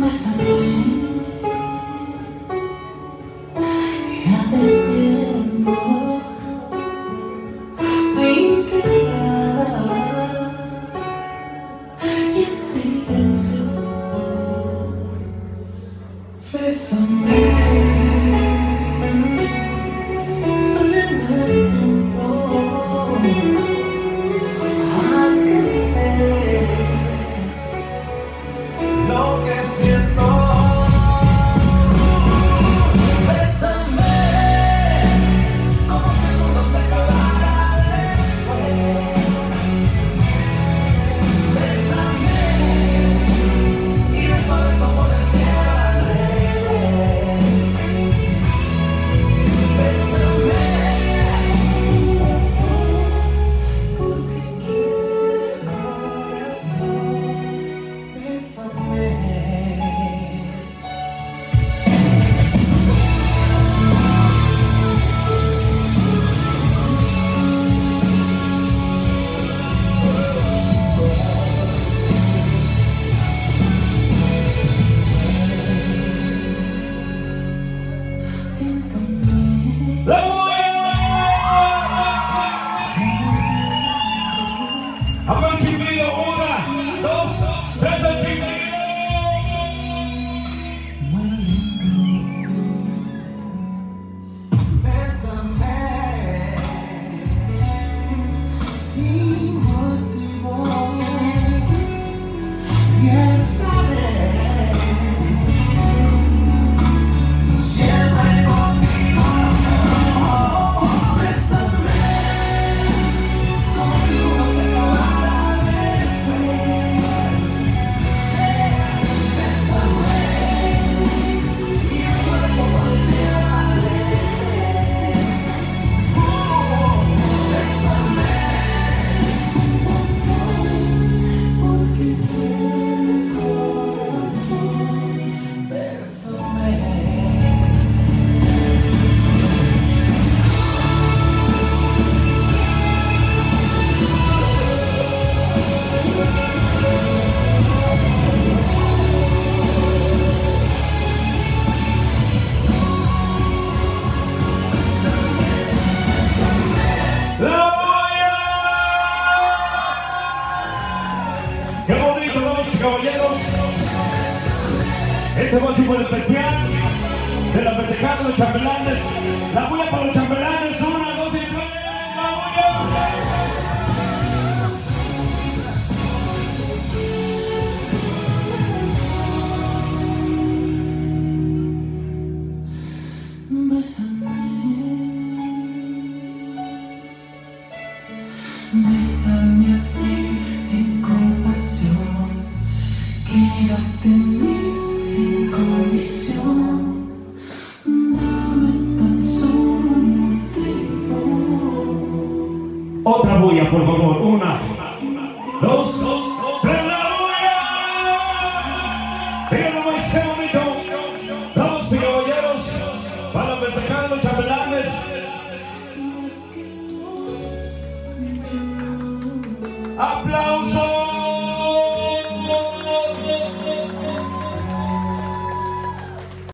Bésame y a destiempo sin piedad y en silencio. Bésame, frena el tiempo, haz que sé lo que siento. Avanti video, 1, 2, 3, Bésame sin motivos y estaré siempre contigo. Bésame como si uno se acabara después. Bésame y eso de eso pareciera. ¡qué bonito, damas y caballeros! Este fue súper especial de la festejada de los chambelanes. La bulla para los chambelanes, 1, 2 y 3, la bulla. Bésame así, sin compasión, quédate en mí sin condición, dame tan solo un motivo. Otra bulla, por favor, 1, 2, 3, la bulla. Díganlo más, qué bonito. Damas y caballeros, para festejar a los chambelanes.